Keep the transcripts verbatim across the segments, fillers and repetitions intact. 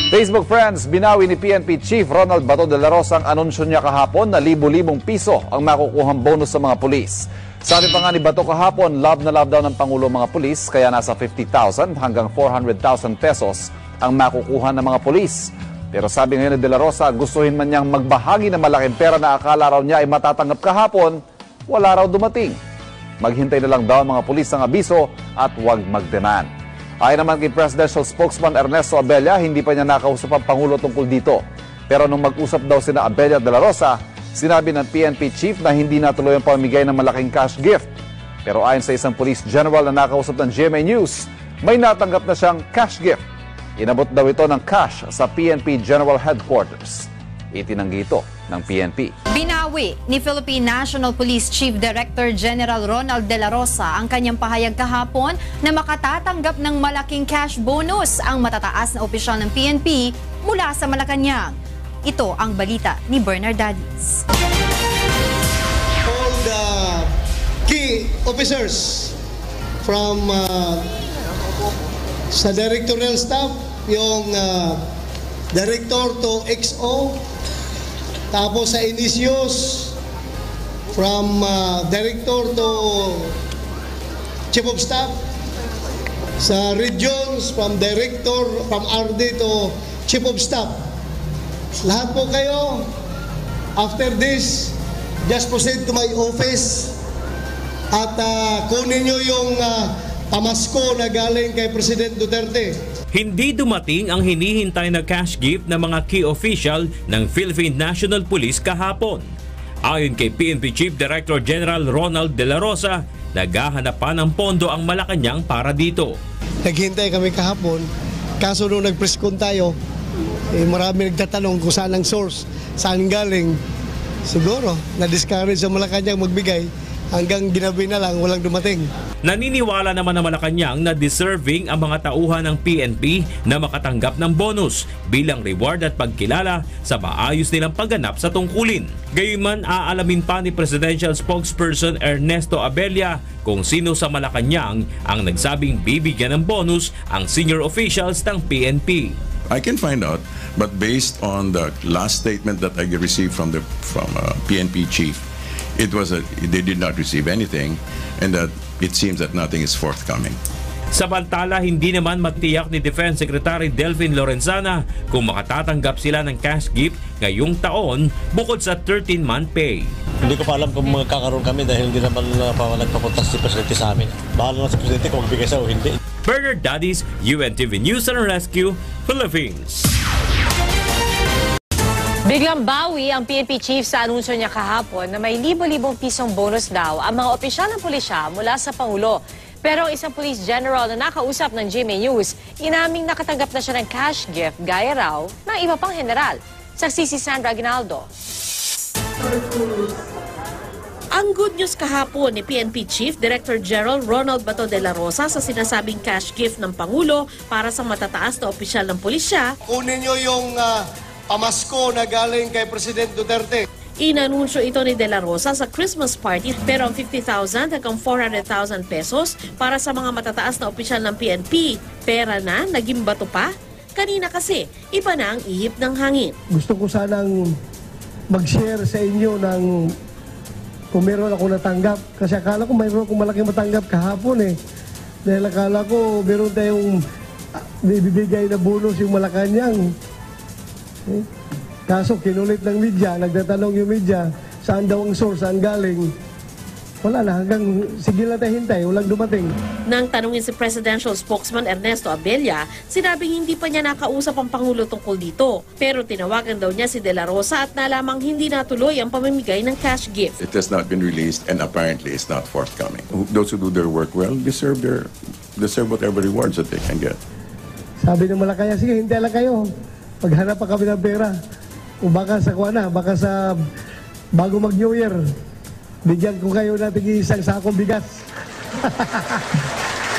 Facebook friends, binawi ni P N P Chief Ronald Bato de la Rosa ang anunsyo niya kahapon na libo-libong piso ang makukuhang bonus sa mga pulis. Sabi pa nga ni Bato kahapon, love na love daw ng Pangulo mga pulis, kaya nasa fifty thousand hanggang four hundred thousand pesos ang makukuha ng mga pulis. Pero sabi ngayon ni de la Rosa, gustuhin man niyang magbahagi ng malaking pera na akala raw niya ay matatanggap kahapon, wala raw dumating. Maghintay na lang daw ang mga pulis ng abiso at huwag mag-demand. Ayon naman kay Presidential Spokesman Ernesto Abella, hindi pa niya nakausap ang Pangulo tungkol dito. Pero nung mag-usap daw sina Abella de la Rosa, sinabi ng P N P Chief na hindi natuloy ang pamimigay ng malaking cash gift. Pero ayon sa isang Police General na nakausap ng G M A News, may natanggap na siyang cash gift. Inabot daw ito ng cash sa P N P General Headquarters. Itinanggi ito ng P N P. Binawi ni Philippine National Police Chief Director General Ronald de la Rosa ang kanyang pahayag kahapon na makatatanggap ng malaking cash bonus ang matataas na opisyal ng P N P mula sa Malacanang. Ito ang balita ni Bernard Dadis. All the key officers from uh, sa directorial staff, yung uh, director to X O, tapos sa Inicios, from uh, director to chief of staff, sa regions, from director, from R D to chief of staff. Lahat po kayo, after this, just proceed to my office at uh, kunin nyo yung uh, pamasko na galing kay President Duterte. Hindi dumating ang hinihintay na cash gift ng mga key official ng Philippine National Police kahapon. Ayon kay P N P Chief Director General Ronald de la Rosa, naghahanap pa ng pondo ang Malacanang para dito. Naghintay kami kahapon, kaso nung nag-press-con tayo, eh, marami nagtatanong kung saan ang source, saan galing. Siguro, na-discourage sa Malacanang magbigay, hanggang ginabi na lang, walang dumating. Naniniwala naman ang Malacanang na deserving ang mga tauhan ng P N P na makatanggap ng bonus bilang reward at pagkilala sa maayos nilang pagganap sa tungkulin. Gayunman, aalamin pa ni Presidential Spokesperson Ernesto Abella kung sino sa Malacanang ang nagsabing bibigyan ng bonus ang senior officials ng P N P. I can find out, but based on the last statement that I received from the from uh, P N P chief, it was a, they did not receive anything, and that it seems that nothing is forthcoming. Samantala, hindi naman matiyak ni Defense Secretary Delfin Lorenzana kung makatatanggap sila ng cash gift ngayong taon bukod sa thirteen month pay. Hindi ko pa alam kung magkakaroon kami dahil hindi naman uh, pa nagpapunta si Presidente sa amin. Bahala na si Presidente kung magbigay sa o hindi. Bernard Dadis, U N T V News and Rescue, Philippines. Biglang bawi ang P N P Chief sa anunsyo niya kahapon na may libo-libong pisong bonus daw ang mga opisyal ng pulisya mula sa Pangulo. Pero ang isang Police General na nakausap ng G M A News, inaming nakatanggap na siya ng cash gift gaya raw ng iba pang general. Saksi si Sandra Aguinaldo. Ang good news kahapon ni P N P Chief Director General Ronald Bato de la Rosa sa sinasabing cash gift ng Pangulo para sa matataas na opisyal ng pulisya. Kunin nyo yung uh, pamasko na galing kay President Duterte. Inanunsyo ito ni De La Rosa sa Christmas party, pero ang fifty thousand hanggang four hundred thousand pesos para sa mga matataas na opisyal ng P N P. Pera na, naging bato pa? Kanina kasi, iba na ang ihip ng hangin. Gusto ko sanang mag-share sa inyo ng kung meron ako natanggap. Kasi akala ko mayroon akong malaking matanggap kahapon eh. Dahil akala ko meron tayong ibibigay na bonus yung Malacanang. Eh? Kaso kinulit ng media, nagtatanong yung media, saan daw ang source, saan galing. Wala na, hanggang sige lang tayo hintay, walang dumating. Nang tanungin si Presidential Spokesman Ernesto Abella, sinabing hindi pa niya nakausap ang Pangulo tungkol dito. Pero tinawagan daw niya si De La Rosa at nalamang hindi natuloy ang pamimigay ng cash gift. It has not been released and apparently it's not forthcoming. Those who do their work well deserve their deserve whatever rewards that they can get. Sabi ng Malacanang, sige, hintay lang kayo. Paghanap pa kami ng pera. O baka sa kuha na, baka sa bago mag-New Year, bigyan ko kayo natin isang sakong bigas.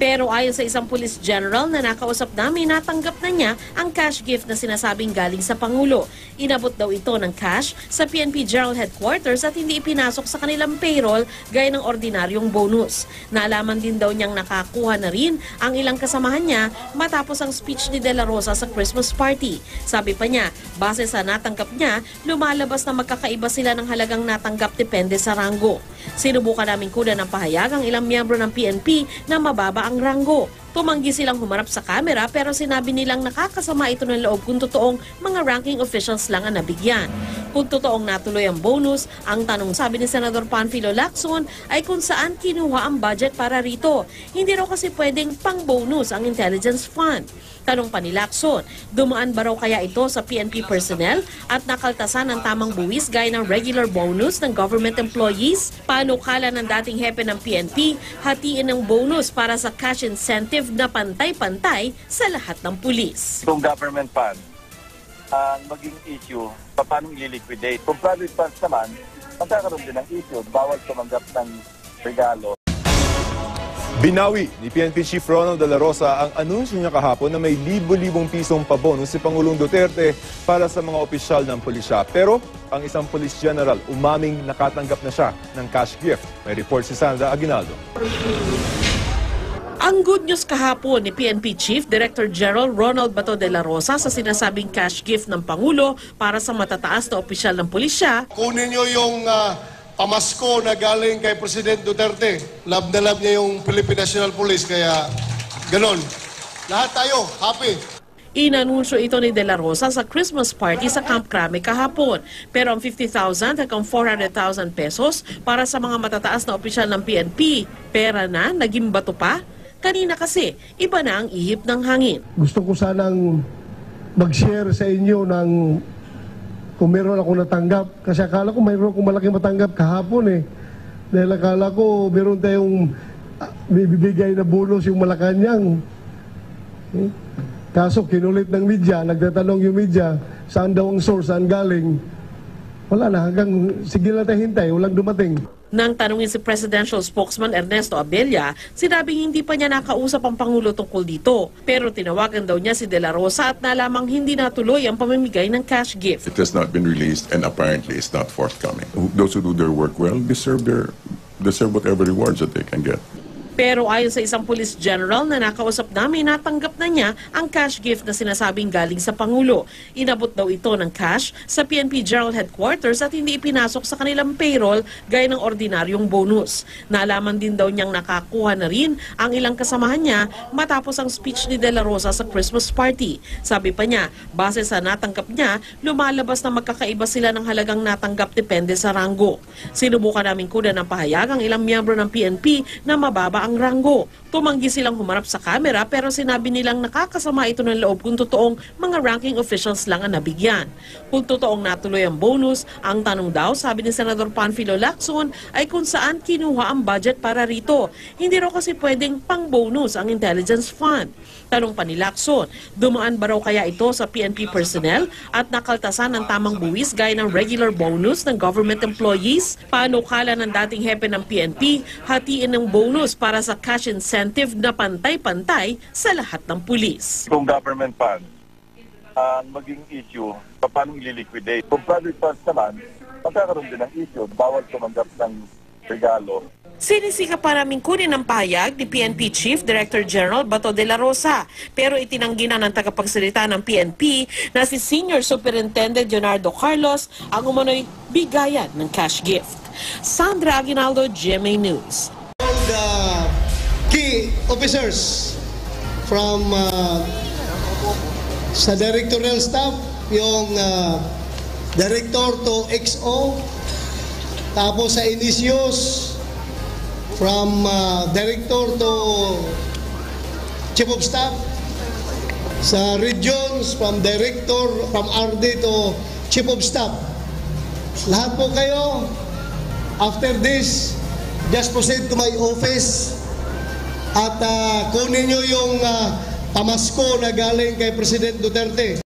Pero ayon sa isang police general na nakausap namin, natanggap na niya ang cash gift na sinasabing galing sa Pangulo. Inabot daw ito ng cash sa P N P General Headquarters at hindi ipinasok sa kanilang payroll gaya ng ordinaryong bonus. Naalaman din daw niyang nakakuha na rin ang ilang kasamahan niya matapos ang speech ni De La Rosa sa Christmas party. Sabi pa niya, base sa natanggap niya, lumalabas na magkakaiba sila ng halagang natanggap depende sa ranggo. Sinubukan namin kunan ng pahayag ang ilang miyembro ng P N P na mababa ang ranggo. Tumanggi silang humarap sa kamera pero sinabi nilang nakakasama ito ng loob kung totoong mga ranking officials lang ang nabigyan. Kung totoong natuloy ang bonus, ang tanong sabi ni Senador Panfilo Lacson ay kung saan kinuha ang budget para rito. Hindi raw kasi pwedeng pang-bonus ang intelligence fund. Tanong pa ni Lacson, dumaan ba raw kaya ito sa P N P personnel at nakaltasan ng tamang buwis gaya ng regular bonus ng government employees? Panukala ng dating hepe ng P N P, hatiin ng bonus para sa cash incentive na pantay-pantay sa lahat ng pulis. Kung government fund ang uh, maging issue, paano i-liquidate? Kung private funds naman, magkakaroon din ng issue, bawal tumanggap ng regalo. Binawi ni P N P Chief Ronald De La Rosa ang anunsyo niya kahapon na may libo-libong pisong pabonus si Pangulong Duterte para sa mga opisyal ng pulisya. Pero ang isang police general umaming nakatanggap na siya ng cash gift. May report si Sandra Aguinaldo. Ang good news kahapon ni P N P Chief Director General Ronald Bato de la Rosa sa sinasabing cash gift ng Pangulo para sa matataas na opisyal ng pulisya. Kunin niyo yung uh, pamasko na galing kay President Duterte. Love na love niya yung Philippine National Police, kaya ganon. Lahat tayo, happy. Inanunsyo ito ni De La Rosa sa Christmas party sa Camp Crame kahapon. Pero ang fifty thousand hanggang four hundred thousand pesos para sa mga matataas na opisyal ng P N P, pera na, naging bato pa. Kanina kasi, iba na ang ihip ng hangin. Gusto ko sanang mag-share sa inyo ng kung meron ako natanggap. Kasi akala ko mayroon akong malaking matanggap kahapon eh. Dahil akala ko meron tayong uh, bibigay na bonus yung Malacanang. Eh? Kaso kinulit ng media, nagtatanong yung media, saan daw ang source, saan galing. Wala na, hanggang sige lang tayo hintay, walang dumating. Nang tanungin si Presidential Spokesman Ernesto Abella, sinabing hindi pa niya nakausap ang Pangulo tungkol dito. Pero tinawagan daw niya si De La Rosa at nalamang hindi natuloy ang pamimigay ng cash gift. It has not been released and apparently is not forthcoming. Those who do their work well deserve their deserve whatever rewards that they can get. Pero ayon sa isang police general na nakausap namin, natanggap na niya ang cash gift na sinasabing galing sa Pangulo. Inabot daw ito ng cash sa P N P General Headquarters at hindi ipinasok sa kanilang payroll gaya ng ordinaryong bonus. Naalaman din daw niyang nakakuha na rin ang ilang kasamahan niya matapos ang speech ni De La Rosa sa Christmas party. Sabi pa niya, base sa natanggap niya, lumalabas na magkakaiba sila ng halagang natanggap depende sa ranggo. Sinubukan namin kunan ng pahayag ang ilang miyembro ng P N P na mababa ang ranggo. Tumanggi silang humarap sa kamera pero sinabi nilang nakakasama ito ng loob kung totoong mga ranking officials lang ang nabigyan. Kung totoong natuloy ang bonus, ang tanong daw, sabi ni Senador Panfilo Lacson, ay kung saan kinuha ang budget para rito. Hindi raw kasi pwedeng pang-bonus ang intelligence fund. Tanong pa ni Lacson, dumaan ba raw kaya ito sa P N P personnel at nakaltasan ng tamang buwis gaya ng regular bonus ng government employees? Panukala ng dating hepe ng P N P, hatiin ng bonus para sa cash incentive na pantay-pantay sa lahat ng pulis. Kung government fund ang uh, maging issue, paano i-liquidate? Kung private funds naman, magkakaroon din ng issue, bawal tumanggap ng regalo. Sinisika pa namin kunin ang pahayag ni P N P Chief Director General Bato de la Rosa, pero itinanggi na ng tagapagsalita ng P N P na si Senior Superintendent Leonardo Carlos ang umano'y bigayan ng cash gift. Sandra Aguinaldo, G M A News. All the key officers from uh, sa directorial staff, yung uh, director to X O, tapos sa initios, from uh, director to chief of staff, sa regions, from director, from R D to chief of staff. Lahat po kayo, after this, just proceed to my office at uh, kunin nyo yung uh, pamasko na galing kay President Duterte.